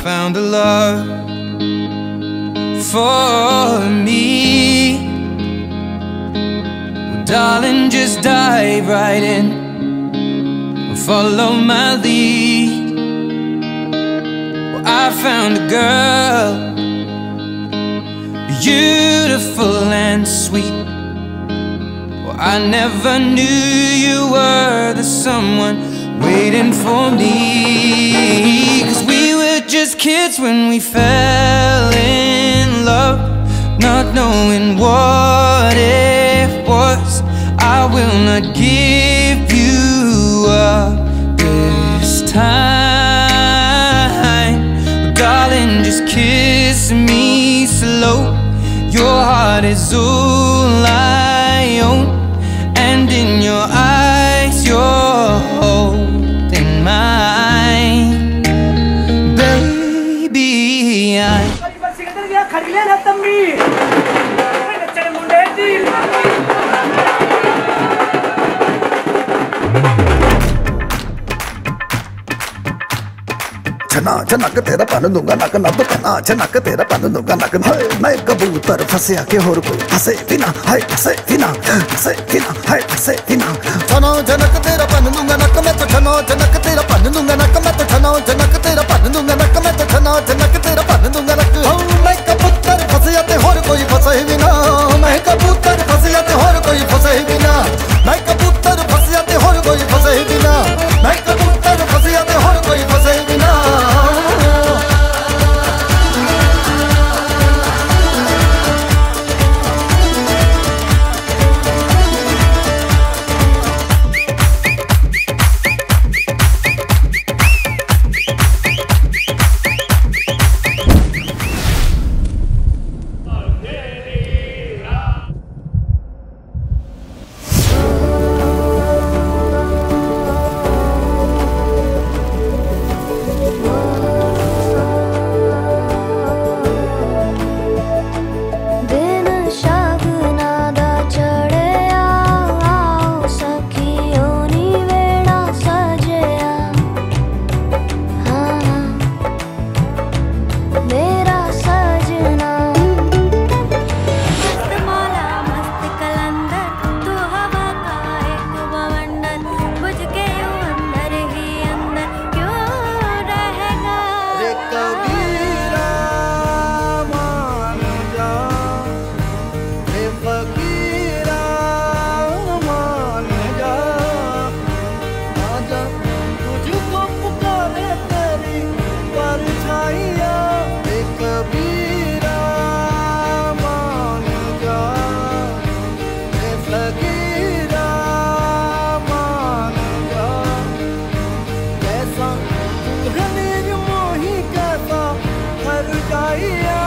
found a love for me. Well, darling, just dive right in and follow my lead. Well, I found a girl, beautiful and sweet. Well, I never knew you were the someone waiting for me. 'Cause we were just kids when we fell in love, not knowing what it was. I will not give you up this time. Darling, just kiss me slow. Your heart is all I own, and in your eyes you're holding mine. Baby, I'm छना छनक तेरा पन दूंगा नक नब छना छनक तेरा पन दूंगा नक मैं कबूतर फंसे आके होर कोई फंसे बिना हाय फंसे बिना फंसे बिना हाय फंसे बिना छना छनक तेरा पन दूंगा नक मैं तो छना छनक तेरा पन दूंगा नक मैं तो छना छनक तेरा पन दूंगा नक मैं तो छना छनक तेरा पन दूंगा नक मैं कबूतर फंसे आते होर कोई फंसे बिना मैं कबूतर फंसे आते होर कोई फंसे बिना मैं कबूतर फंसे आते होर कोई फंसे बिना मैं कबूतर फंसे आते होर कोई फंसे बिना Yeah.